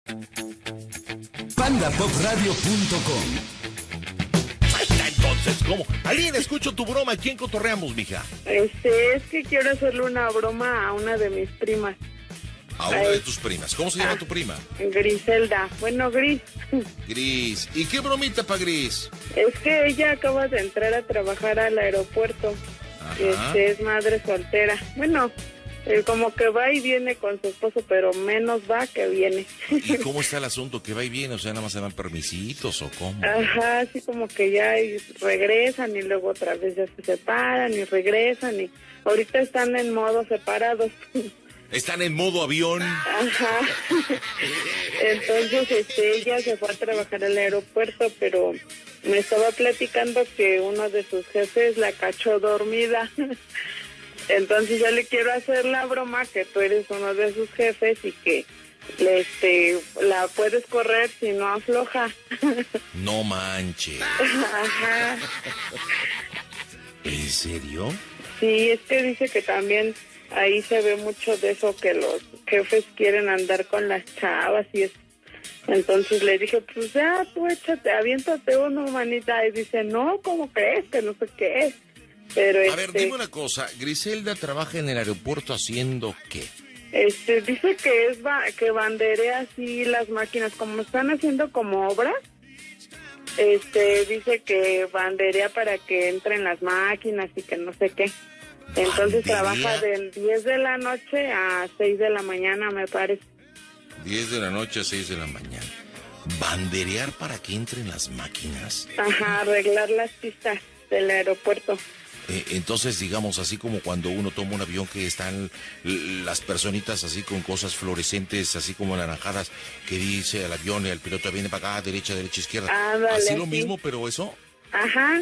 PandaPopRadio.com. Entonces, ¿cómo? Aline, escucho tu broma. ¿A quién cotorreamos, mija? Es que quiero hacerle una broma a una de mis primas. A una de tus primas. ¿Cómo se llama tu prima? Griselda. Bueno, Gris. Gris. ¿Y qué bromita pa' Gris? Es que ella acaba de entrar a trabajar al aeropuerto. Es madre soltera. Bueno, como que va y viene con su esposo, pero menos va que viene. ¿Y cómo está el asunto? ¿Que va y viene? O sea, ¿nada más se dan permisitos o cómo? Ajá, así como que ya regresan y luego otra vez ya se separan y regresan y ahorita están en modo separados. Están en modo avión. Ajá. Entonces, ella se fue a trabajar al aeropuerto, pero me estaba platicando que uno de sus jefes la cachó dormida. Entonces yo le quiero hacer la broma que tú eres uno de sus jefes y que la puedes correr si no afloja. No manches. Ajá. ¿En serio? Sí, es que dice que también ahí se ve mucho de eso, que los jefes quieren andar con las chavas y eso. Entonces le dije, pues ya, tú échate, aviéntate uno, manita. Y dice, no, ¿cómo crees? Que no sé qué es. Pero a ver, dime una cosa. Griselda trabaja en el aeropuerto haciendo ¿qué? Dice que que banderea así las máquinas, como están haciendo como obras. Dice que banderea para que entren las máquinas y que no sé qué. Entonces trabaja de 10 de la noche a 6 de la mañana, me parece. 10 de la noche a 6 de la mañana. ¿Banderear para que entren las máquinas? Ajá, arreglar las pistas del aeropuerto. Entonces, digamos, así como cuando uno toma un avión que están las personitas así con cosas fluorescentes, así como naranjadas, que dice al avión y el piloto viene para acá, derecha, izquierda. Ándale, así lo sí. mismo, pero eso. Ajá.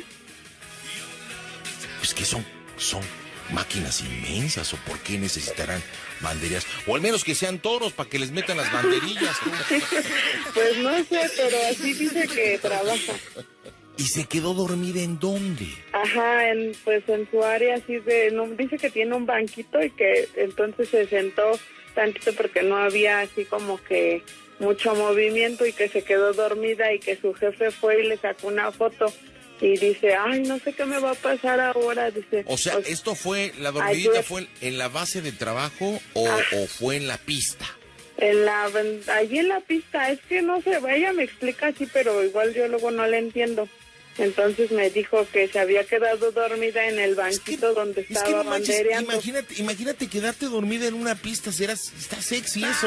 Pues que son máquinas inmensas, ¿o por qué necesitarán banderías? O al menos que sean toros para que les metan las banderillas. Pues no sé, pero así dice que trabaja. ¿Y se quedó dormida en dónde? Ajá, en su área así dice que tiene un banquito y que entonces se sentó tantito porque no había así como que mucho movimiento y que se quedó dormida y que su jefe fue y le sacó una foto y dice, ay, no sé qué me va a pasar ahora, dice. O sea, ¿esto fue, la dormidita fue en la base de trabajo o fue en la pista? Allí en la pista, es que no sé, ella me explica así, pero igual yo luego no le entiendo. Entonces me dijo que se había quedado dormida en el banquito donde estaba bandereando. Imagínate quedarte dormida en una pista, está sexy eso.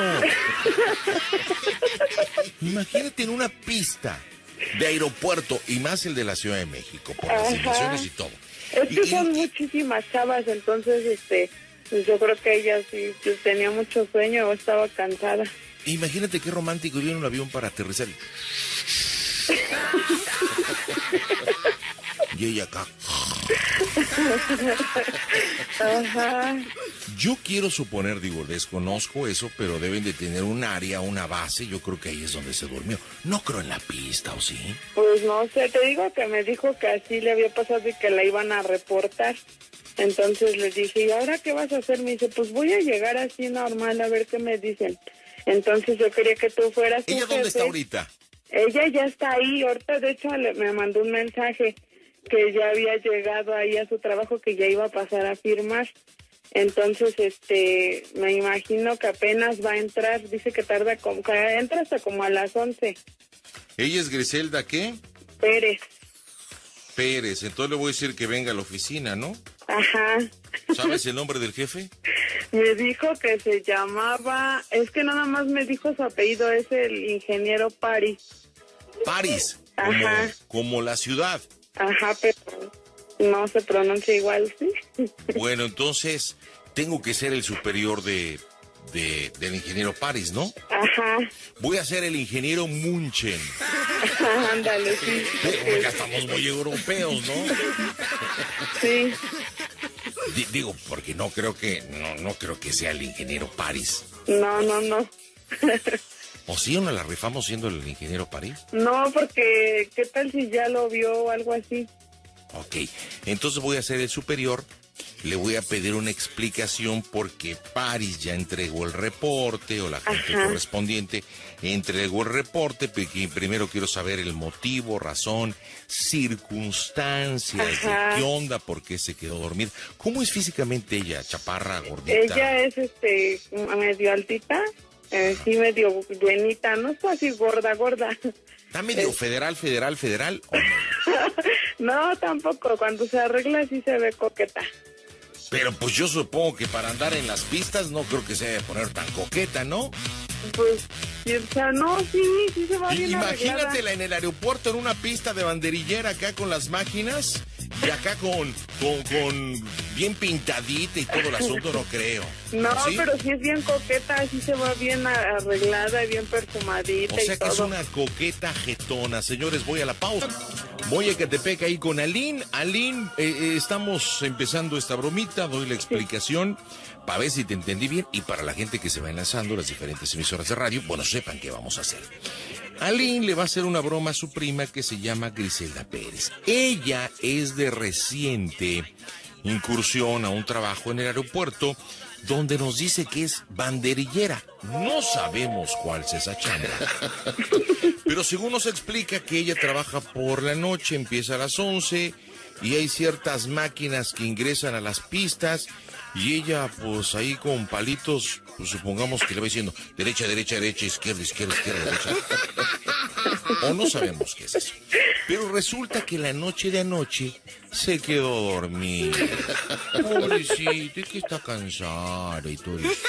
Imagínate en una pista de aeropuerto, y más el de la Ciudad de México, por las inversiones y todo. Es que son muchísimas chavas, entonces pues yo creo que ella sí pues, tenía mucho sueño o estaba cansada. Imagínate qué romántico ir en un avión para aterrizar. Y ella acá. Ajá. Yo quiero suponer, desconozco eso, pero deben de tener un área, una base. Yo creo que ahí es donde se durmió. No creo en la pista, ¿o sí? Pues no sé, te digo que me dijo que así le había pasado y que la iban a reportar. Entonces le dije, ¿y ahora qué vas a hacer? Me dice, pues voy a llegar así normal a ver qué me dicen. Entonces yo quería que tú fueras su ¿Ella jefe. dónde está ahorita? Ella ya está ahí, ahorita de hecho me mandó un mensaje que ya había llegado ahí a su trabajo, que ya iba a pasar a firmar. Entonces, me imagino que apenas va a entrar, dice que entra hasta como a las 11. ¿Ella es Griselda qué? Pérez, entonces le voy a decir que venga a la oficina, ¿no? Ajá. ¿Sabes el nombre del jefe? Me dijo que se llamaba, es que nada más me dijo su apellido, es el ingeniero París. París, Ajá. como la ciudad. Ajá, pero no se pronuncia igual, ¿sí? Bueno, entonces tengo que ser el superior del ingeniero París, ¿no? Ajá. Voy a ser el ingeniero Munchen. Ándale, sí. Porque ya estamos muy europeos, ¿no? Sí. Digo, porque no creo que sea el ingeniero París. No. ¿O sí o no la rifamos siendo el ingeniero París? No, porque ¿qué tal si ya lo vio o algo así? Ok, entonces voy a ser el superior le voy a pedir una explicación porque Paris ya entregó el reporte, o la gente correspondiente entregó el reporte, porque primero quiero saber el motivo, razón, circunstancias, de qué onda, por qué se quedó dormida. ¿Cómo es físicamente ella, chaparra, gordita? Ella es medio altita, sí medio buenita, no es así gorda. ¿Está medio federal, o no? No, tampoco, cuando se arregla sí se ve coqueta. Pero pues yo supongo que para andar en las pistas no creo que se debe poner tan coqueta, ¿no? Pues, o sea, no, sí se va bien arreglada. Imagínatela en el aeropuerto en una pista de banderillera acá con las máquinas y acá con bien pintadita y todo el asunto, no creo. No, ¿sí? Pero sí es bien coqueta, sí se va bien arreglada, bien perfumadita. O sea y que todo. es una coqueta jetona. Señores, voy a la pausa. Voy a Ecatepec ahí con Aline. Aline, estamos empezando esta bromita, doy la explicación para ver si te entendí bien y para la gente que se va enlazando las diferentes emisoras de radio, bueno, sepan qué vamos a hacer. Aline le va a hacer una broma a su prima que se llama Griselda Pérez. Ella es de reciente incursión a un trabajo en el aeropuerto donde nos dice que es banderillera. No sabemos cuál es esa chamba. Pero según nos explica que ella trabaja por la noche, empieza a las 11 y hay ciertas máquinas que ingresan a las pistas y ella pues ahí con palitos, pues supongamos que le va diciendo derecha, izquierda, derecha. O no sabemos qué es eso. Pero resulta que la noche de anoche se quedó dormida. Pobrecita, es que está cansada y todo eso.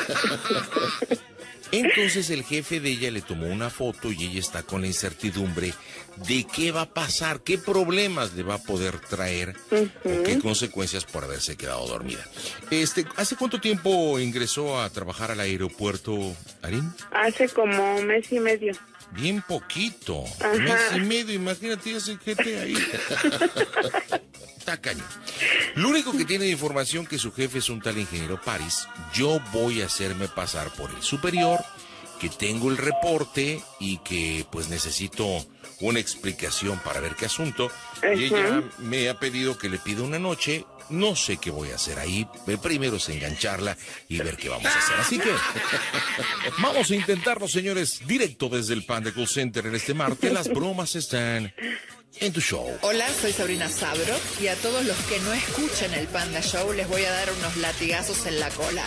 Entonces el jefe de ella le tomó una foto y ella está con la incertidumbre de qué va a pasar, qué problemas le va a poder traer o qué consecuencias por haberse quedado dormida. ¿Hace cuánto tiempo ingresó a trabajar al aeropuerto, Arín? Hace como un mes y medio. Bien poquito. Mes y medio, imagínate ese gente ahí. Está cañón. Lo único que tiene de información que su jefe es un tal ingeniero Paris. Yo voy a hacerme pasar por el superior, que tengo el reporte y que pues necesito una explicación para ver qué asunto. Y ella me ha pedido que le pida una noche. No sé qué voy a hacer ahí. Primero es engancharla y ver qué vamos a hacer. Así que vamos a intentarlo, señores, directo desde el Panda Call Center en este martes. Las bromas están en tu show. Hola, soy Sabrina Sabro y a todos los que no escuchan el Panda Show les voy a dar unos latigazos en la cola.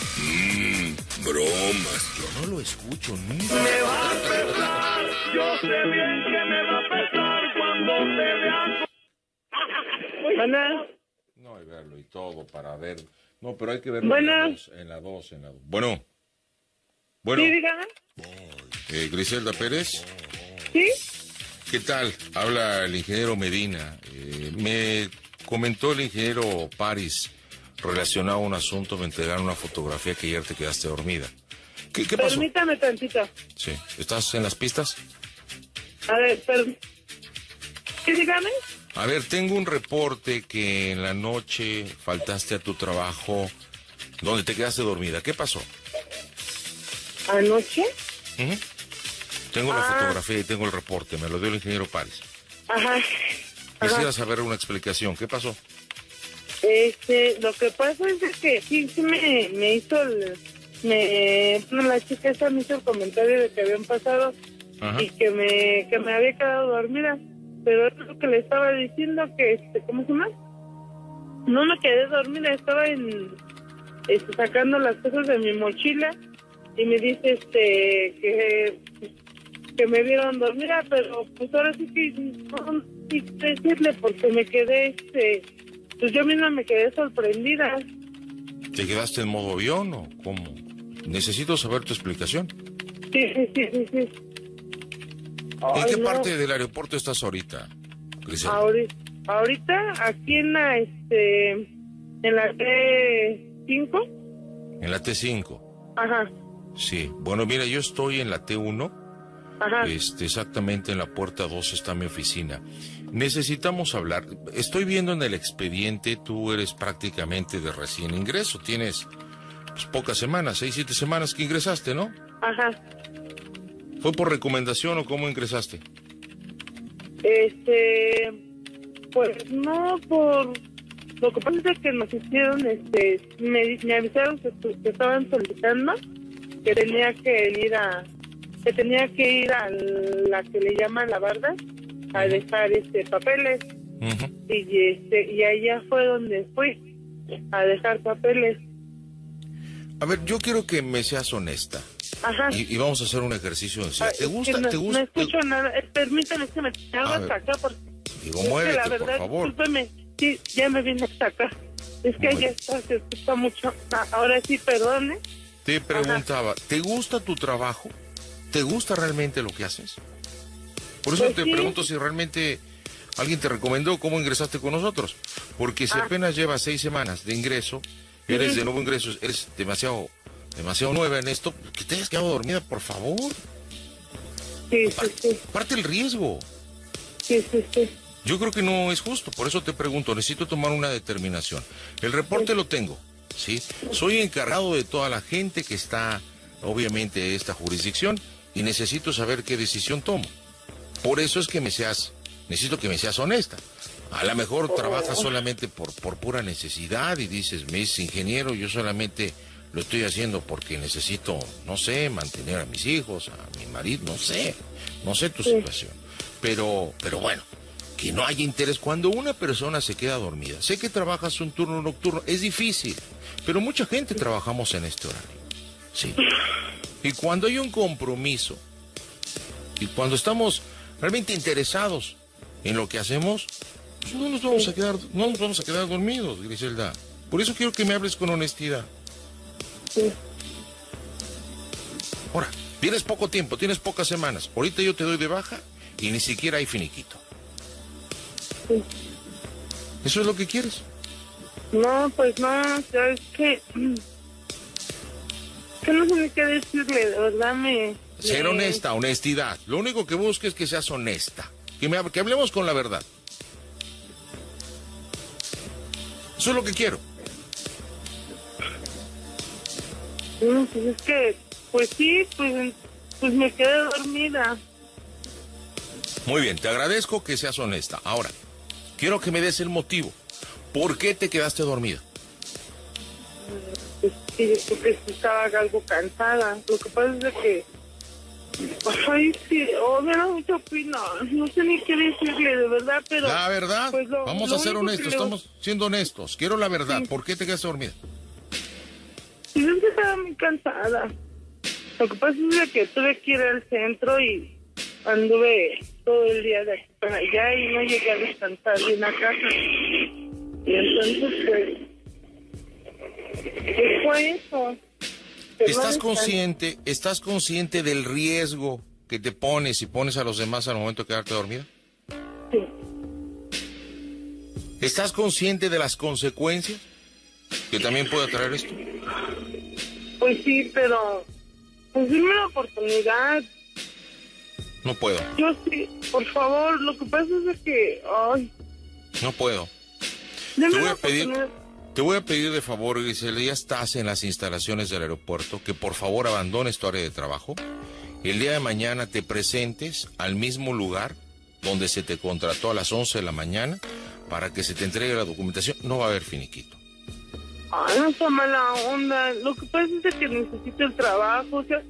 Bromas. Yo no lo escucho nunca. Me va a pesar, yo sé bien que me va a pesar cuando te vean. Bueno. No, hay que verlo y todo para ver. No, pero hay que verlo en la 2. Bueno. Sí, dígame. Griselda Pérez. Sí. ¿Qué tal? Habla el ingeniero Medina. Me comentó el ingeniero Paris relacionado a un asunto, me entregaron una fotografía que ayer te quedaste dormida. ¿Qué pasó? Permítame tantito. Sí. ¿Estás en las pistas? A ver, ¿sí, dígame? A ver, tengo un reporte que en la noche faltaste a tu trabajo donde te quedaste dormida. ¿Qué pasó? ¿Anoche? Tengo la fotografía y tengo el reporte. Me lo dio el ingeniero Paris. Quisiera saber una explicación. ¿Qué pasó? Lo que pasa es que sí me hizo la chica esta me hizo el comentario de que habían pasado y que me había quedado dormida. Pero es lo que le estaba diciendo que, ¿cómo se llama? No me quedé dormida, estaba sacando las cosas de mi mochila y me dice que me vieron dormida, pero pues ahora sí que no quise decirle porque me quedé, pues yo misma me quedé sorprendida. ¿Te quedaste en modo avión o cómo? Necesito saber tu explicación. Sí. ¿En qué parte del aeropuerto estás ahorita, Griselda? Ahorita aquí en la T5. En la T5. Ajá. Sí. Bueno, mira, yo estoy en la T1. Ajá. Exactamente en la puerta 2 está mi oficina. Necesitamos hablar. Estoy viendo en el expediente, tú eres prácticamente de recién ingreso. Tienes pues, pocas semanas, 6, 7 semanas que ingresaste, ¿no? Ajá. ¿Fue por recomendación o cómo ingresaste? Pues no, lo que pasa es que nos hicieron, me avisaron que estaban solicitando que tenía que ir a la que le llaman la barda a dejar papeles. Y allá fue donde fui a dejar papeles. A ver, yo quiero que me seas honesta. Ajá. Y vamos a hacer un ejercicio de ¿Te gusta? No, ¿Te gusta? No escucho nada. Permítame que me haga hasta acá porque... Digo, muévete, la verdad, por favor. Discúlpeme, sí, ya me vine hasta acá. Es que ya está, se escucha mucho. Ahora sí, perdone. Te preguntaba, ¿te gusta tu trabajo? ¿Te gusta realmente lo que haces? Por eso Pues te sí. pregunto si realmente alguien te recomendó cómo ingresaste con nosotros. Porque si apenas llevas 6 semanas de ingreso, eres de nuevo ingreso, eres demasiado nueva en esto, que te hayas quedado dormida, por favor. Sí. Parte el riesgo. Sí. Yo creo que no es justo, por eso te pregunto, necesito tomar una determinación. El reporte lo tengo, ¿sí? Soy encargado de toda la gente que está, obviamente, en esta jurisdicción y necesito saber qué decisión tomo. Por eso es que necesito que me seas honesta. A lo mejor trabajas solamente por pura necesidad y dices, me es ingeniero, yo solamente lo estoy haciendo porque necesito, no sé, mantener a mis hijos, a mi marido, no sé tu situación. Pero bueno, que no haya interés. Cuando una persona se queda dormida, sé que trabajas un turno nocturno, es difícil, pero mucha gente trabajamos en este horario. Sí. Y cuando hay un compromiso, y cuando estamos realmente interesados en lo que hacemos, pues no nos vamos a quedar dormidos, Griselda. Por eso quiero que me hables con honestidad. Sí. Ahora, tienes poco tiempo, tienes pocas semanas. Ahorita yo te doy de baja y ni siquiera hay finiquito. Sí. ¿Eso es lo que quieres? No, pues no, ya es que no sé ni qué decirle, de verdad Ser honesta, honestidad. Lo único que busco es que seas honesta. Que hablemos con la verdad. Eso es lo que quiero. Pues es que, pues sí, pues me quedé dormida. Muy bien, te agradezco que seas honesta. Ahora, quiero que me des el motivo. ¿Por qué te quedaste dormida? Pues sí, porque estaba algo cansada. Lo que pasa es que... Ay, sí, me da mucha pena. No sé ni qué decirle, de verdad, pero... La verdad, pues vamos a ser honestos, estamos estamos siendo honestos. Quiero la verdad, Sí. ¿por qué te quedaste dormida? Sí, es que estaba muy cansada. Lo que pasa es que tuve que ir al centro y anduve todo el día de aquí para allá y no llegué a descansar en la casa. Y entonces, pues fue eso. Pero ¿Estás consciente del riesgo que te pones y pones a los demás al momento de quedarte dormida? Sí. ¿Estás consciente de las consecuencias que también puede traer esto? Pues sí, pero... Pues dime la oportunidad. No puedo, Yo sí, por favor, lo que pasa es que... Ay, no puedo. dime Te voy la a pedir- oportunidad. Te voy a pedir de favor, Griselda, ya estás en las instalaciones del aeropuerto, que por favor abandones tu área de trabajo. El día de mañana te presentes al mismo lugar donde se te contrató a las 11 de la mañana para que se te entregue la documentación. No va a haber finiquito. Ay, no está mala onda. Lo que pasa es que necesito el trabajo, o sea...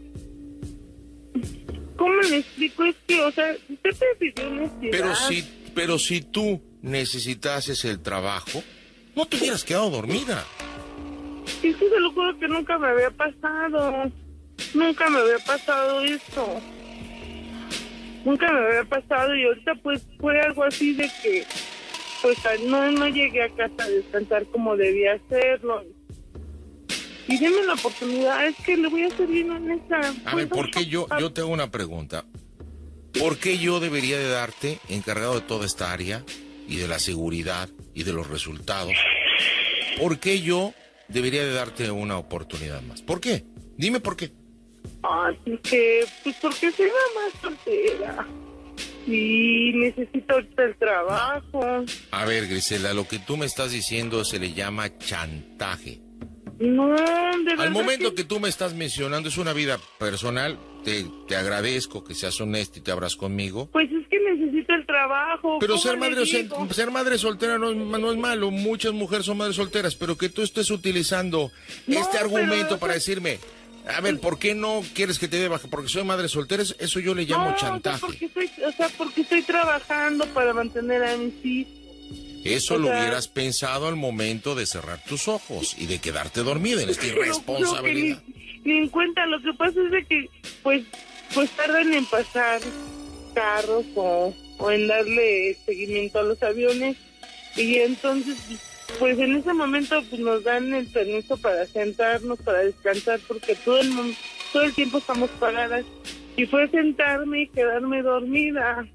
¿Cómo le explico? Es que, o sea, usted me pidió honestidad. Pero si tú necesitases el trabajo, no te hubieras quedado dormida. Sí, sí, se lo juro que nunca me había pasado. Nunca me había pasado esto. Nunca me había pasado y ahorita pues fue algo así de que pues no llegué a casa a descansar como debía hacerlo. Y deme la oportunidad, es que le voy a ser bien honesta. A ver, ¿por qué yo te hago una pregunta? ¿Por qué yo debería de darte, encargado de toda esta área y de la seguridad y de los resultados, por qué yo debería de darte una oportunidad más? ¿Por qué? Dime por qué. Pues porque soy mamá soltera y necesito ahorita el trabajo. A ver, Griselda, lo que tú me estás diciendo se le llama chantaje. No, de verdad. Al momento que tú me estás mencionando es una vida personal, te agradezco que seas honesta y te abras conmigo. Pues es que necesito el trabajo. Pero ser madre soltera no es malo. Muchas mujeres son madres solteras, pero que tú estés utilizando este argumento para decirme, a ver, ¿por qué no quieres que te dé baja? Porque soy madre soltera, eso yo le llamo chantaje. Porque estoy trabajando para mantener a mis hijos. Eso lo hubieras pensado al momento de cerrar tus ojos y de quedarte dormida en esta irresponsabilidad. Ni en cuenta, lo que pasa es de que, pues tardan en pasar carros o en darle seguimiento a los aviones, y entonces pues en ese momento pues nos dan el permiso para sentarnos, para descansar, porque todo el tiempo estamos paradas, y fue sentarme y quedarme dormida.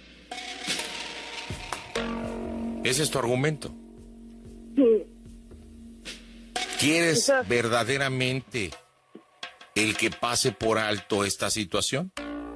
¿Ese es tu argumento? Sí. ¿Quieres verdaderamente el que pase por alto esta situación?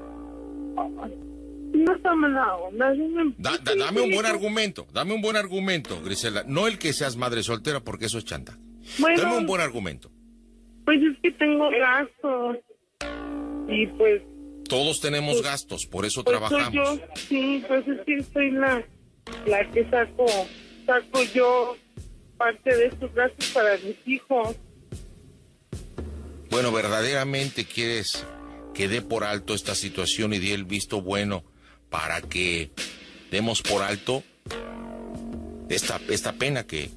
No está mala onda. Dame un buen argumento, Grisela. No el que seas madre soltera, porque eso es chantaje. Bueno, dame un buen argumento. Pues es que tengo gastos. Y pues... Todos tenemos gastos, por eso trabajamos. Yo, sí, pues es que soy la que saco yo parte de estos gastos para mis hijos. Bueno, ¿verdaderamente quieres que dé por alto esta situación y dé el visto bueno para que demos por alto esta pena que...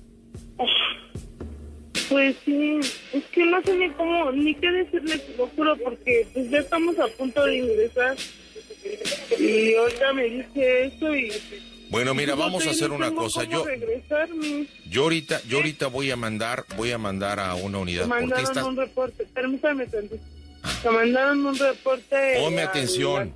Pues sí, es que no sé ni qué decirle, te lo juro, porque pues ya estamos a punto de ingresar y ahorita me dice eso y... Bueno, mira, vamos a hacer una cosa. Yo ahorita voy a mandar a una unidad. Mandaron un reporte, permítame tantito. Te mandaron un reporte. Ponme atención.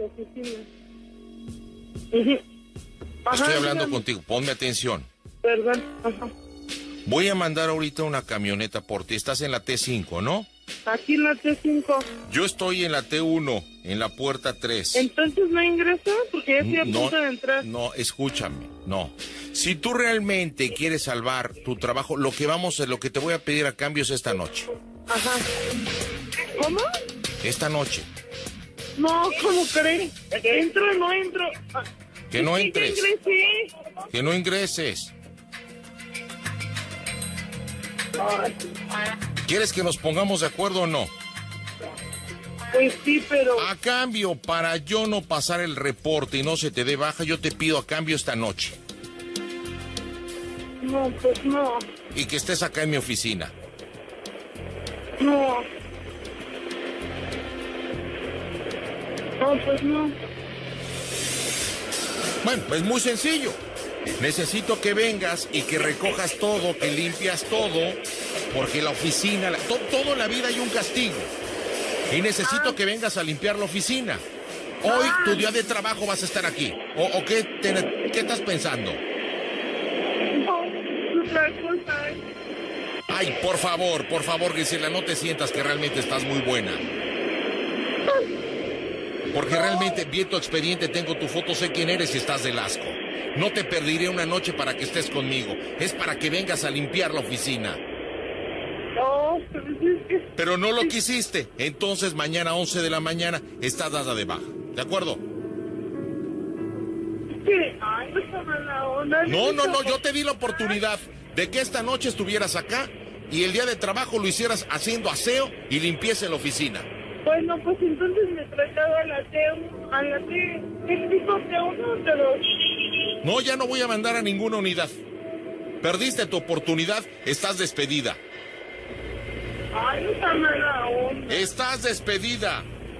Estoy hablando contigo, ponme atención. Perdón. Ajá. Voy a mandar ahorita una camioneta por ti. Estás en la T5, ¿no? Aquí en la T5. Yo estoy en la T1, en la puerta 3. ¿Entonces no ingresas? Porque ya estoy a punto de entrar. No, escúchame, no. Si tú realmente quieres salvar tu trabajo, lo que te voy a pedir a cambio es esta noche. Ajá. ¿Cómo? Esta noche. No, ¿cómo crees? ¿Entro o no entro? Que no entres. Que no ingreses. ¿Quieres que nos pongamos de acuerdo o no? Pues sí, pero... A cambio, para yo no pasar el reporte y no se te dé baja, yo te pido a cambio esta noche. No, pues no. Y que estés acá en mi oficina. No. No, pues no. Bueno, pues muy sencillo. Necesito que vengas y que recojas todo, que limpias todo, porque la oficina, todo en la vida hay un castigo. Y necesito que vengas a limpiar la oficina. Hoy, tu día de trabajo, vas a estar aquí. ¿O qué estás pensando? No, otra cosa. Ay, por favor, Gisela, no te sientas que realmente estás muy buena. Porque realmente, vi tu expediente, tengo tu foto, sé quién eres y estás del asco. No te perdiré una noche para que estés conmigo. Es para que vengas a limpiar la oficina. No, pero no lo quisiste. Entonces mañana a 11 de la mañana estás dada de baja. ¿De acuerdo? Sí. Ay, no está mala onda. No, yo te di la oportunidad de que esta noche estuvieras acá y el día de trabajo lo hicieras haciendo aseo y limpieza en la oficina. Bueno, pues entonces me traslado a la T. ¿Qué tipo T1 o T2? No, ya no voy a mandar a ninguna unidad. Perdiste tu oportunidad, estás despedida. Ay, no está mala onda. Estás despedida.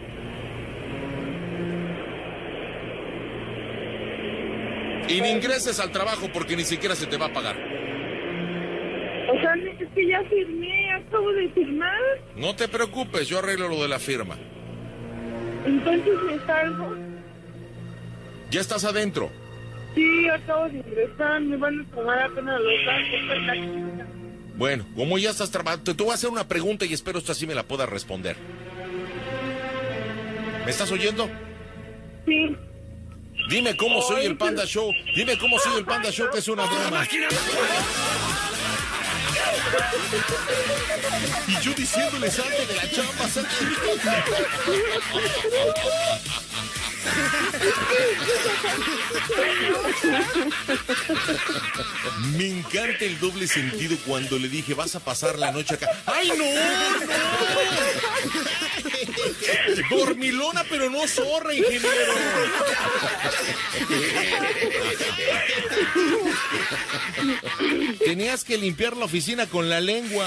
Y ni ingreses al trabajo porque ni siquiera se te va a pagar. O sea, es que ya firmé, acabo de firmar. No te preocupes, yo arreglo lo de la firma. Entonces me salgo. ¿Ya estás adentro? Sí, acabo de ingresar, me van a tomar apenas los datos. Bueno, como ya estás trabajando, te voy a hacer una pregunta y espero esta sí me la puedas responder. ¿Me estás oyendo? Sí. Dime cómo soy el Panda Show. Dime cómo soy el Panda Show, que es una broma. Y yo diciéndole salte de la chamba, salte de mi Me encanta el doble sentido cuando le dije, vas a pasar la noche acá. ¡Ay, no! Dormilona, pero no zorra, ingeniero. Tenías que limpiar la oficina con la lengua.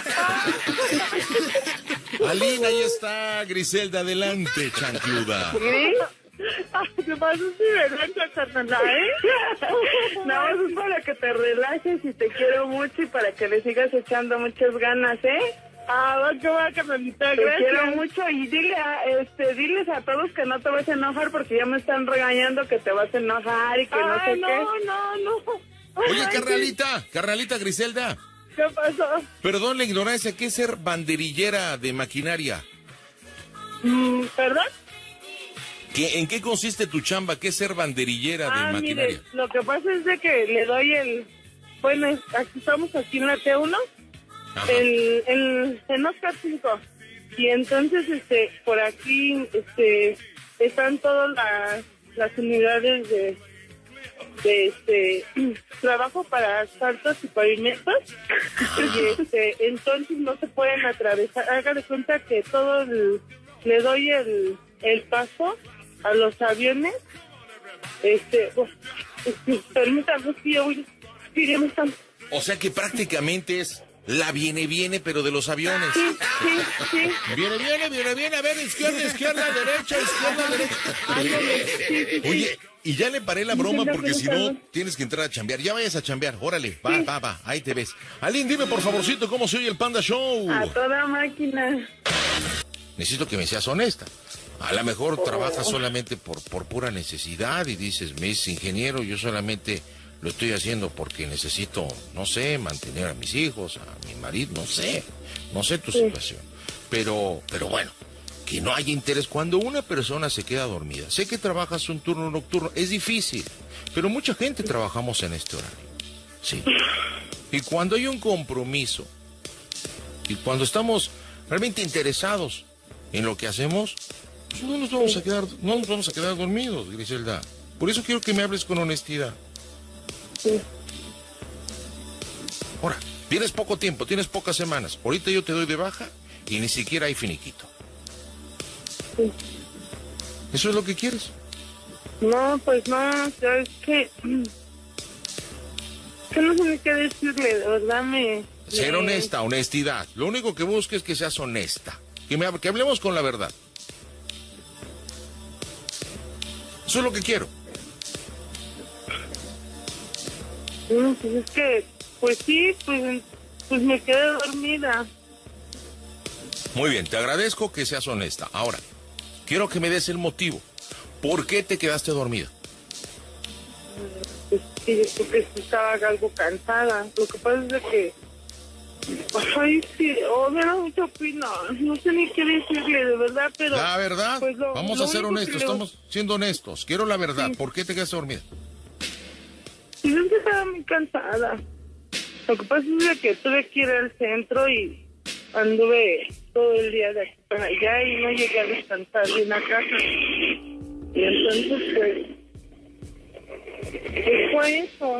Alina, ahí está. Griselda, adelante, chancluda. ¿Qué pasa si me relajas, carnal, Nada más es para que te relajes y te quiero mucho y para que le sigas echando muchas ganas, va que va, carnalita, gracias. Te quiero mucho y diles a todos que no te vas a enojar porque ya me están regañando que te vas a enojar y que no sé qué. No. Oye, carnalita Griselda. ¿Qué pasó? Perdón la ignorancia, ¿qué es ser banderillera de maquinaria? ¿Perdón? ¿En qué consiste tu chamba? ¿Qué es ser banderillera de maquinaria? Mire, lo que pasa es de que le doy bueno, estamos aquí en la T1, en Oscar 5, y entonces, por aquí, están todas las unidades de trabajo para asfaltos y pavimentos, y entonces no se pueden atravesar. Haga de cuenta que le doy el paso a los aviones. Permítame, O sea que prácticamente es la viene, pero de los aviones. Sí. Viene, a ver, izquierda, derecha. Oye, y ya le paré la broma porque si no tienes que entrar a chambear. Ya vayas a chambear, órale, va, ahí te ves. Aline, dime por favorcito cómo se oye el Panda Show. A toda máquina. Necesito que me seas honesta. A lo mejor trabajas solamente por pura necesidad y dices, me es ingeniero, yo solamente lo estoy haciendo porque necesito, no sé, mantener a mis hijos, a mi marido, no sé tu situación. Pero bueno, que no haya interés cuando una persona se queda dormida. Sé que trabajas un turno nocturno, es difícil, pero mucha gente trabajamos en este horario. Sí. Y cuando hay un compromiso y cuando estamos realmente interesados en lo que hacemos, pues no nos vamos a quedar dormidos, Griselda. Por eso quiero que me hables con honestidad. Sí. Ahora, tienes poco tiempo, tienes pocas semanas. Ahorita yo te doy de baja y ni siquiera hay finiquito. Sí. ¿Eso es lo que quieres? No, pues no, es que no sé ni qué decirle, de verdad Ser honesta, honestidad. Lo único que busco es que seas honesta. Que hablemos con la verdad. Eso es lo que quiero. Pues es que, pues sí, pues me quedé dormida. Muy bien, te agradezco que seas honesta. Ahora, quiero que me des el motivo. ¿Por qué te quedaste dormida? Pues sí, porque estaba algo cansada. Lo que pasa es de que... Ay, sí, me da mucha pena. No sé ni qué decirle, de verdad, pero... La verdad, pues vamos a ser honestos, estamos siendo honestos. Quiero la verdad, ¿por qué te quedaste dormida? Sí, es que estaba muy cansada. Lo que pasa es de que tuve que ir al centro y anduve todo el día de aquí para allá y no llegué a descansar bien a casa. Y entonces, pues fue eso.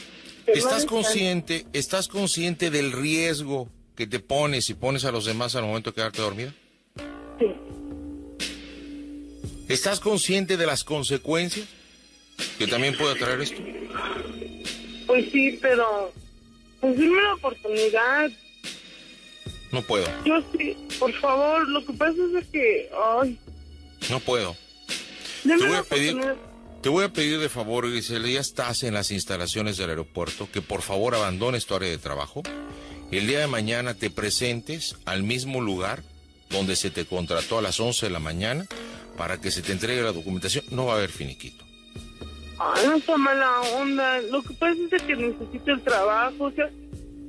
¿Estás consciente del riesgo que te pones y pones a los demás al momento de quedarte dormida? Sí. ¿Estás consciente de las consecuencias que también puede traer esto? Pues sí, pero pues dime la oportunidad. No puedo. Yo sí, por favor, lo que pasa es que, no puedo. Te voy a pedir de favor, Griselda, ya estás en las instalaciones del aeropuerto, que por favor abandones tu área de trabajo. El día de mañana te presentes al mismo lugar donde se te contrató a las 11 de la mañana para que se te entregue la documentación. No va a haber finiquito. No está mala onda. Lo que pasa es que necesito el trabajo, o sea...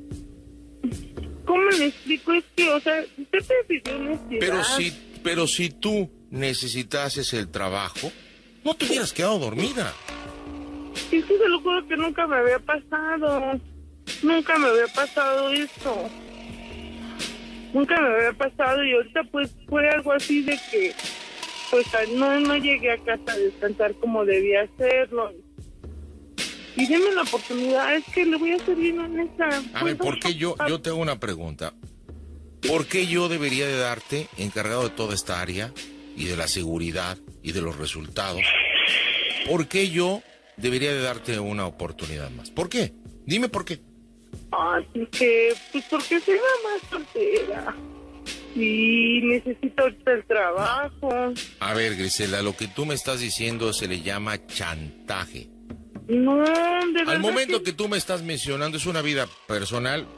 ¿Cómo le explico? Es que, o sea, usted te pidió honestidad. Pero si tú necesitases el trabajo, no te hubieras quedado dormida. Sí, sí, se lo juro que nunca me había pasado. Nunca me había pasado esto. Nunca me había pasado y ahorita pues fue algo así de que pues no llegué a casa a descansar como debía hacerlo. Y deme la oportunidad, es que le voy a ser bien honesta. A ver, ¿por qué yo te hago una pregunta? ¿Por qué yo debería de darte, encargado de toda esta área y de la seguridad y de los resultados, por qué yo debería de darte una oportunidad más? ¿Por qué? Dime por qué. Pues porque soy mamá soltera y necesito ahorita el trabajo. A ver, Griselda, lo que tú me estás diciendo se le llama chantaje. No, de verdad. Al momento que tú me estás mencionando es una vida personal,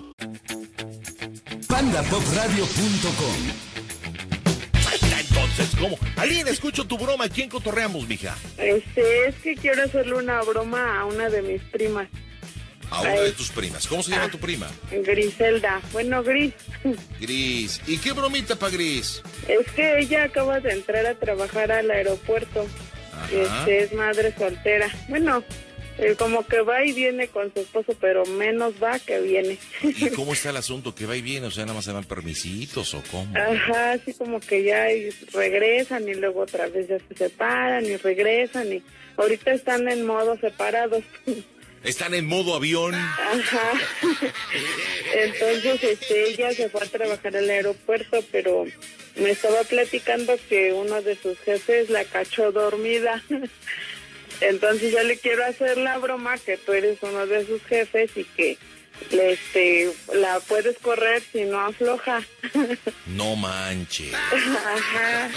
PandaPopRadio.com. Entonces, ¿cómo? Aline, escucho tu broma. ¿Quién cotorreamos, mija? Es que quiero hacerle una broma a una de mis primas. A una de tus primas. ¿Cómo se llama tu prima? Griselda. Bueno, Gris. Gris. ¿Y qué bromita para Gris? Es que ella acaba de entrar a trabajar al aeropuerto. Ajá. Es madre soltera. Bueno, como que va y viene con su esposo, pero menos va que viene. ¿Y cómo está el asunto? ¿Que va y viene? O sea, ¿nada más se dan permisitos o cómo? Ajá, así como que ya regresan y luego otra vez ya se separan y regresan y ahorita están en modo separados. Están en modo avión. Ajá. Entonces, ella se fue a trabajar al aeropuerto, pero me estaba platicando que uno de sus jefes la cachó dormida. Entonces yo le quiero hacer la broma que tú eres uno de sus jefes y que la puedes correr si no afloja. No manches. Ajá.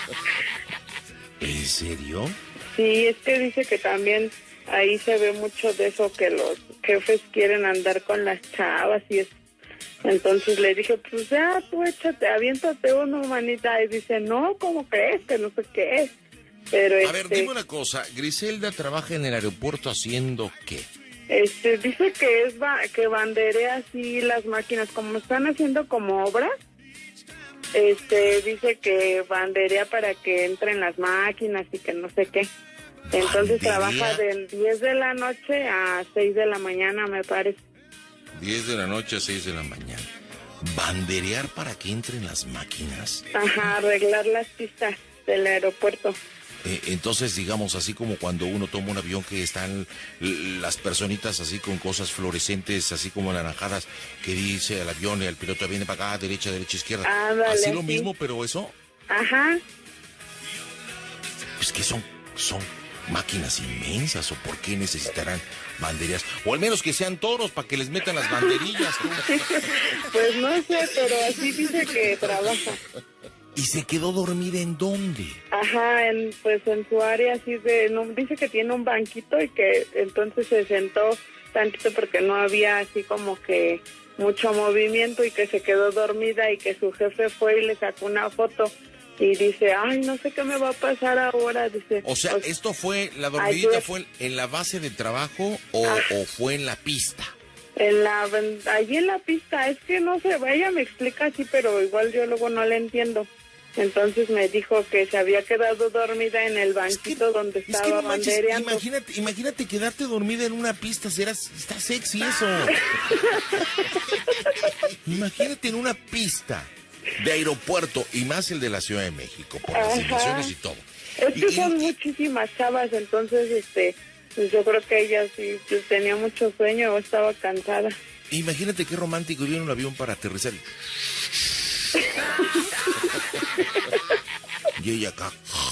¿En serio? Sí, es que dice que también ahí se ve mucho de eso, que los jefes quieren andar con las chavas y eso. Entonces le dije, pues ya, tú échate, aviéntate uno, manita. Y dice, no, ¿cómo crees? Que no sé qué es. Pero a ver, dime una cosa. Griselda trabaja en el aeropuerto haciendo ¿qué? Dice que que banderea así las máquinas, como están haciendo como obras. Dice que banderea para que entren las máquinas y que no sé qué. Entonces trabaja de 10 de la noche a 6 de la mañana, me parece. 10 de la noche a 6 de la mañana. ¿Banderear para que entren las máquinas? Ajá, arreglar las pistas del aeropuerto. Entonces, digamos, así como cuando uno toma un avión que están las personitas así con cosas fluorescentes, así como naranjadas, que dice al avión y al piloto viene para acá, derecha, izquierda. Ándale, así lo sí. mismo, pero eso. Ajá. Es que son máquinas inmensas, ¿o por qué necesitarán banderías? O al menos que sean toros para que les metan las banderillas. Pues no sé, pero así dice que trabaja. ¿Y se quedó dormida en dónde? Ajá, en su área así dice que tiene un banquito y que entonces se sentó tantito porque no había así como que mucho movimiento y que se quedó dormida y que su jefe fue y le sacó una foto y dice, ay, no sé qué me va a pasar ahora, dice. O sea, pues, ¿esto fue, la dormidita ayer fue en la base de trabajo o fue en la pista? Allí en la pista, es que no sé, ella me explica así, pero igual yo luego no le entiendo. Entonces me dijo que se había quedado dormida en el banquito donde estaba bandereando. Imagínate quedarte dormida en una pista, está sexy eso. Imagínate en una pista de aeropuerto y más el de la Ciudad de México, por las dimensiones y todo. Es que son muchísimas chavas, entonces pues yo creo que ella sí pues, tenía mucho sueño o estaba cansada. Imagínate qué romántico, viene un avión para aterrizar. Y ella acá.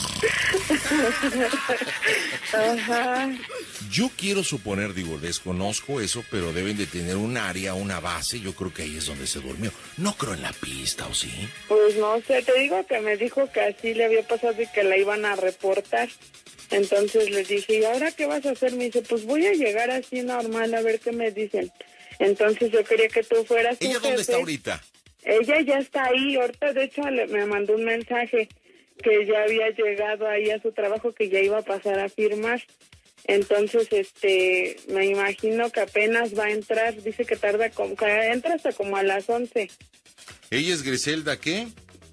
Ajá. Yo quiero suponer, desconozco eso, pero deben de tener un área, una base. Yo creo que ahí es donde se durmió. No creo en la pista, ¿o sí? Pues no sé, te digo que me dijo que así le había pasado y que la iban a reportar. Entonces le dije, ¿y ahora qué vas a hacer? Me dice, pues voy a llegar así normal a ver qué me dicen. Entonces yo quería que tú fueras su ¿Ella jefe. dónde está ahorita? Ella ya está ahí, ahorita de hecho me mandó un mensaje que ya había llegado ahí a su trabajo, que ya iba a pasar a firmar. Entonces, me imagino que apenas va a entrar, dice que entra hasta como a las 11. ¿Ella es Griselda qué?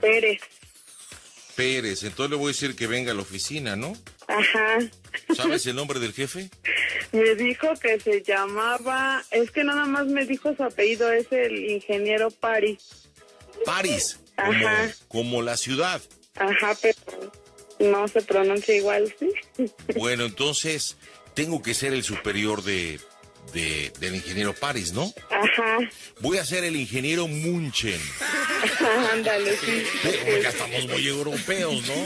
Pérez, entonces le voy a decir que venga a la oficina, ¿no? Ajá. ¿Sabes el nombre del jefe? Me dijo que se llamaba, es que nada más me dijo su apellido, es el ingeniero París. París, Ajá. como la ciudad. Ajá, pero no se pronuncia igual, ¿sí? Bueno, entonces tengo que ser el superior del ingeniero París, ¿no? Ajá. Voy a ser el ingeniero Munchen. Ándale, sí. Porque ya estamos muy europeos, ¿no?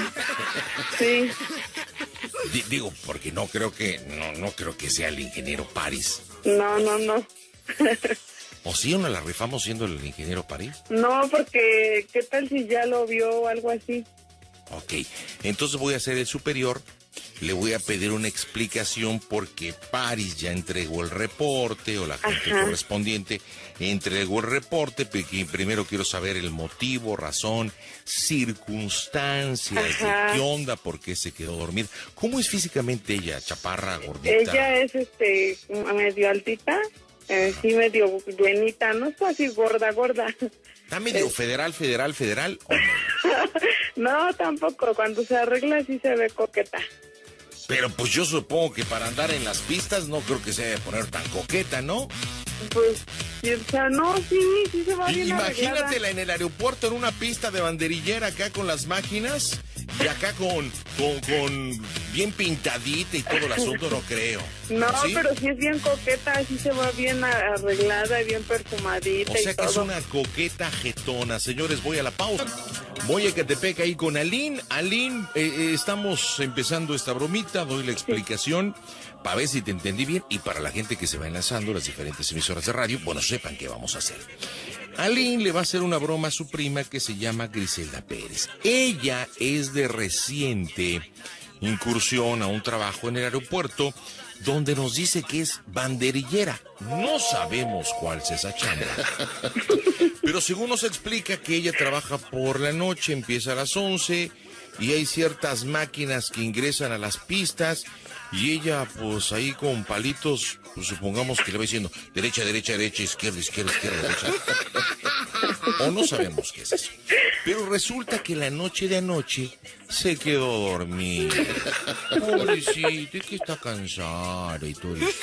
Sí. Digo, porque no creo que sea el ingeniero París. No. ¿O sí o no la rifamos siendo el ingeniero París? No, porque ¿qué tal si ya lo vio o algo así? Ok, entonces voy a ser el superior, le voy a pedir una explicación porque París ya entregó el reporte o la gente correspondiente entregó el reporte, porque primero quiero saber el motivo, razón, circunstancias, de qué onda, por qué se quedó dormida. ¿Cómo es físicamente ella, chaparra, gordita? Ella es medio altita, sí medio buenita, no es así gorda. ¿Está medio federal o no? No, tampoco, cuando se arregla sí se ve coqueta. Pero pues yo supongo que para andar en las pistas no creo que se debe poner tan coqueta, ¿no? Pues, o sea, no, sí se va bien Imagínatela arreglada. en el aeropuerto en una pista de banderillera acá con las máquinas y acá con bien pintadita y todo el asunto, no creo. No, ¿sí? pero sí es bien coqueta, sí se va bien arreglada, bien perfumadita O sea y que todo. es una coqueta jetona. Señores, voy a la pausa. Voy a Ecatepec ahí con Aline. Aline, estamos empezando esta bromita, doy la explicación para ver si te entendí bien y para la gente que se va enlazando las diferentes emisoras de radio, bueno, sepan qué vamos a hacer. Aline le va a hacer una broma a su prima que se llama Griselda Pérez. Ella es de reciente incursión a un trabajo en el aeropuerto donde nos dice que es banderillera. No sabemos cuál es esa chamba. Pero según nos explica que ella trabaja por la noche, empieza a las 11 y hay ciertas máquinas que ingresan a las pistas y ella pues ahí con palitos, pues supongamos que le va diciendo derecha, izquierda, derecha. O no sabemos qué es eso. Pero resulta que la noche de anoche se quedó dormida. Pobrecita, es que está cansada y todo eso.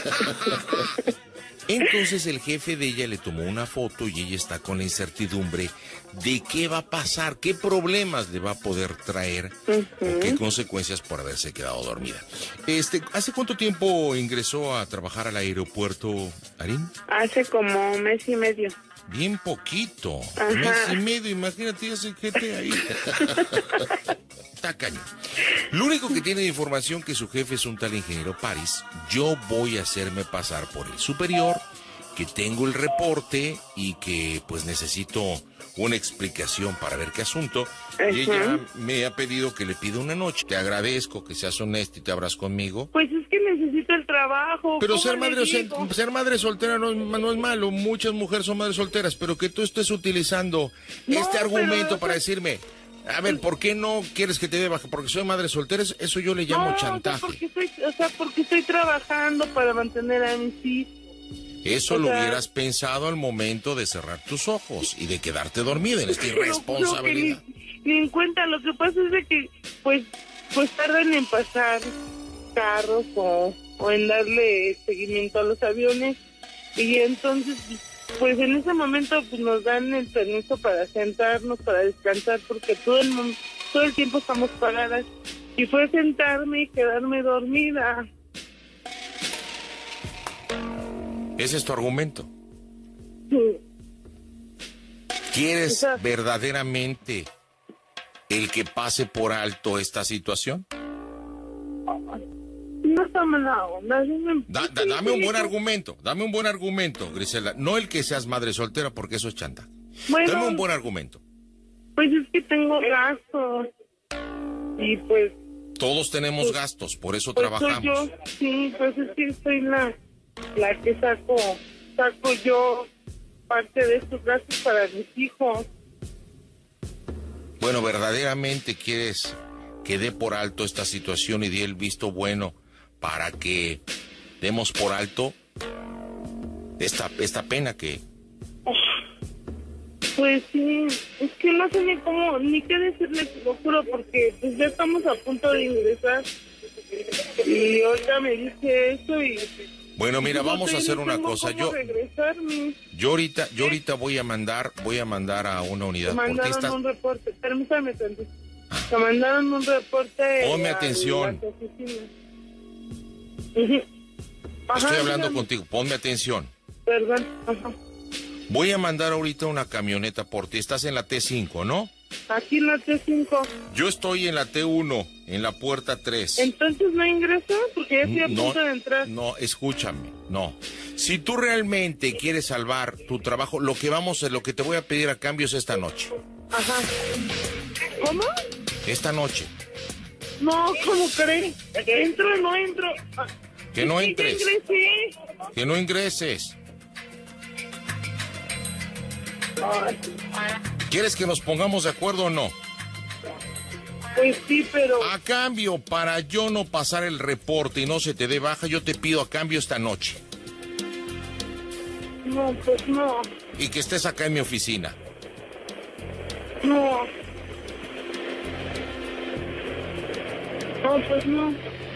Entonces el jefe de ella le tomó una foto y ella está con la incertidumbre de qué va a pasar, qué problemas le va a poder traer o qué consecuencias por haberse quedado dormida. ¿Hace cuánto tiempo ingresó a trabajar al aeropuerto, Arín? Hace como mes y medio. Bien poquito, Ajá. mes y medio, imagínate ese jefe ahí. Está cañón. Lo único que tiene de información que su jefe es un tal ingeniero París, yo voy a hacerme pasar por el superior, que tengo el reporte y que pues necesito una explicación para ver qué asunto. Y ella me ha pedido que le pida una noche. Te agradezco que seas honesto y te abras conmigo. Pues es que necesito el trabajo. Pero ser madre soltera no es malo. Muchas mujeres son madres solteras, pero que tú estés utilizando este argumento para decirme, a ver, ¿por qué no quieres que te dé baja? Porque soy madre soltera, eso yo le llamo chantaje. Porque estoy trabajando para mantener a mis hijos. Eso lo hubieras pensado al momento de cerrar tus ojos y de quedarte dormida en esta irresponsabilidad. Ni en cuenta, lo que pasa es de que pues tardan en pasar carros o en darle seguimiento a los aviones y entonces pues en ese momento pues nos dan el permiso para sentarnos, para descansar, porque todo el tiempo estamos paradas y fue sentarme y quedarme dormida. ¿Ese es tu argumento? Sí. ¿Quieres verdaderamente el que pase por alto esta situación? No está mala onda. Dame un buen argumento, Griselda. No el que seas madre soltera, porque eso es chanta. Bueno, dame un buen argumento. Pues es que tengo gastos. Y pues... Todos tenemos gastos, por eso trabajamos. Yo, sí, pues es que soy la que saco yo parte de estos gastos para mis hijos. Bueno, ¿verdaderamente quieres que dé por alto esta situación y dé el visto bueno para que demos por alto esta pena que... Pues sí, es que no sé ni qué decirle, lo juro, porque pues ya estamos a punto de ingresar y ahorita me dice eso y Bueno, mira, vamos a hacer una cosa. Yo ahorita voy a mandar a una unidad portista. Un reporte, permítame tantito. Te mandaron un reporte. Ponme atención. Estoy hablando contigo, ponme atención. Perdón. Ajá. Voy a mandar ahorita una camioneta por ti. Estás en la T5, ¿no? Aquí en la T5. Yo estoy en la T1, en la puerta 3. ¿Entonces no ingresas? Porque ya estoy a punto de entrar. No, escúchame, no. Si tú realmente quieres salvar tu trabajo, lo que te voy a pedir a cambio es esta noche. Ajá. ¿Cómo? Esta noche. No, ¿cómo crees? ¿Entro o no entro? Que no entres. Que no ingreses. ¿Quieres que nos pongamos de acuerdo o no? Pues sí, pero... A cambio, para yo no pasar el reporte y no se te dé baja, yo te pido a cambio esta noche. No, pues no. Y que estés acá en mi oficina. No. No, pues no.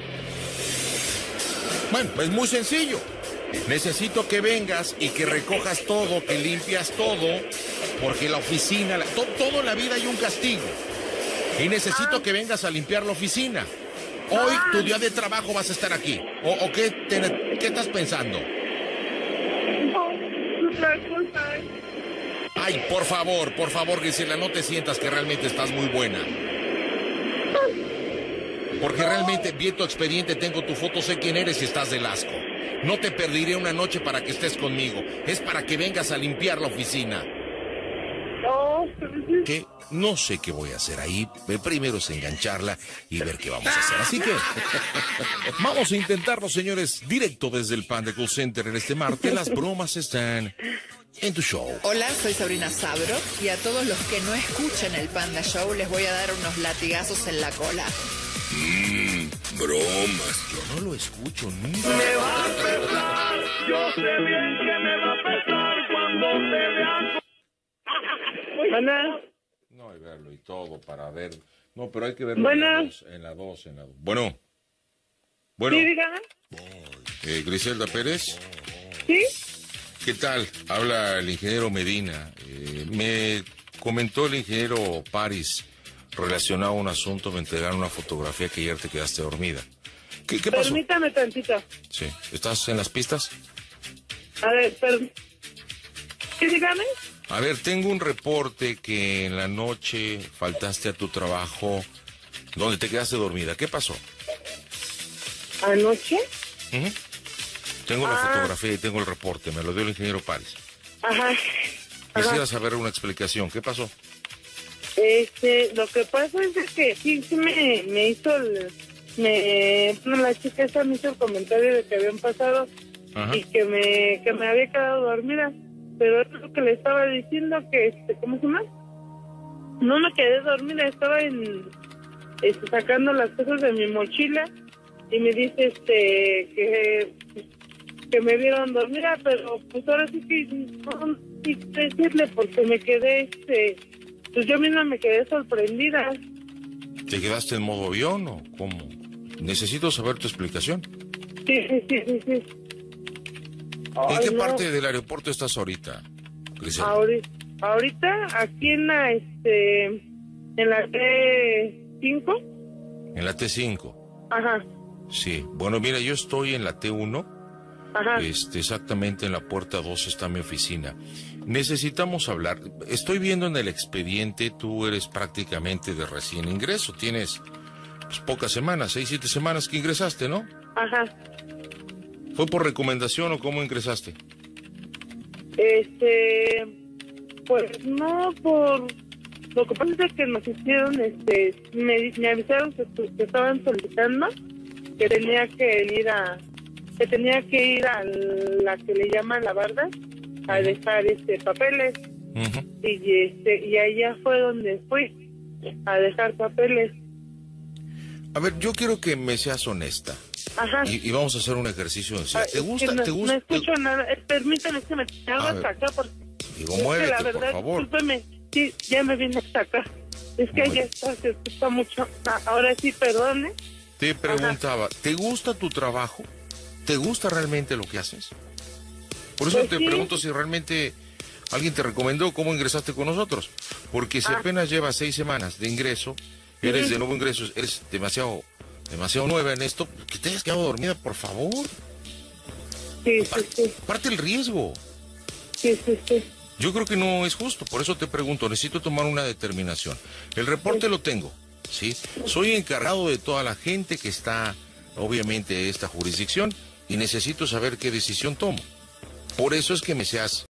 Bueno, pues muy sencillo. Necesito que vengas y que recojas todo, que limpias todo, porque la oficina, todo en la vida hay un castigo. Y necesito que vengas a limpiar la oficina. Hoy, tu día de trabajo, vas a estar aquí. ¿O qué estás pensando? No, otra cosa. Ay, por favor, Gisela, no te sientas que realmente estás muy buena. Porque realmente vi tu expediente, tengo tu foto, sé quién eres y estás del asco. No te perdiré una noche para que estés conmigo. Es para que vengas a limpiar la oficina. No, ¿Qué? No sé qué voy a hacer ahí. Primero es engancharla y ver qué vamos a hacer. Así que vamos a intentarlo, señores, directo desde el Panda Call Center en este martes. Las bromas están en tu show. Hola, soy Sabrina Sabro y a todos los que no escuchen el Panda Show les voy a dar unos latigazos en la cola. Bromas. Yo no lo escucho nunca. Me va a pesar, yo sé bien que me va a pesar cuando te vean. Ana. No, hay que verlo y todo para ver. No, pero hay que verlo en la 2. Bueno. Sí, dígame. Griselda Pérez. ¿Sí? ¿Qué tal? Habla el ingeniero Medina. Me comentó el ingeniero París relacionado a un asunto, me entregaron una fotografía que ayer te quedaste dormida. ¿Qué pasó? Permítame tantito. Sí. ¿Estás en las pistas? A ver, ¿sí, dígame? A ver, tengo un reporte que en la noche faltaste a tu trabajo donde te quedaste dormida. ¿Qué pasó? ¿Anoche? Tengo la fotografía y tengo el reporte, me lo dio el ingeniero París. Ajá. Quisiera saber una explicación. ¿Qué pasó? Lo que pasa es que sí me hizo la chica esa me hizo el comentario de que habían pasado. Ajá. Y que me había quedado dormida, pero es lo que le estaba diciendo que ¿cómo se llama? No me quedé dormida, estaba sacando las cosas de mi mochila y me dice que me vieron dormida, pero pues ahora sí que no quise decirle porque me quedé pues yo misma me quedé sorprendida. ¿Te quedaste en modo avión o cómo? Necesito saber tu explicación. Sí. ¿En qué parte del aeropuerto estás ahorita, Griselda? Ahorita aquí en la T5. En la T5. Ajá. Sí. Bueno, mira, yo estoy en la T1. Ajá. Exactamente en la puerta 2 está mi oficina. Necesitamos hablar. Estoy viendo en el expediente, tú eres prácticamente de recién ingreso. Tienes pocas semanas, 6-7 semanas que ingresaste, ¿no? Ajá. ¿Fue por recomendación o cómo ingresaste? Pues no, por... Lo que pasa es que nos hicieron, me avisaron que estaban solicitando que tenía que ir a la que le llaman la barda a dejar papeles. Y allá fue donde fui a dejar papeles. A ver, yo quiero que me seas honesta. Ajá. Y vamos a hacer un ejercicio de ¿Te gusta? No, ¿Te gusta? No escucho nada. Permítame que me haga hasta acá porque... Digo, muévete, la verdad, por favor. Discúlpeme, sí, ya me vine hasta acá. Es que ya se escucha mucho. Ahora sí, perdone. Te preguntaba, ¿te gusta tu trabajo? ¿Te gusta realmente lo que haces? Por eso Pues te sí. pregunto si realmente alguien te recomendó cómo ingresaste con nosotros. Porque si apenas llevas 6 semanas de ingreso, eres de nuevo ingreso, eres demasiado nueva en esto, que te hayas quedado dormida, por favor. Sí, sí. Parte el riesgo. Sí. Yo creo que no es justo, por eso te pregunto, necesito tomar una determinación. El reporte lo tengo, ¿sí? Soy encargado de toda la gente que está, obviamente, en esta jurisdicción y necesito saber qué decisión tomo. Por eso es que me seas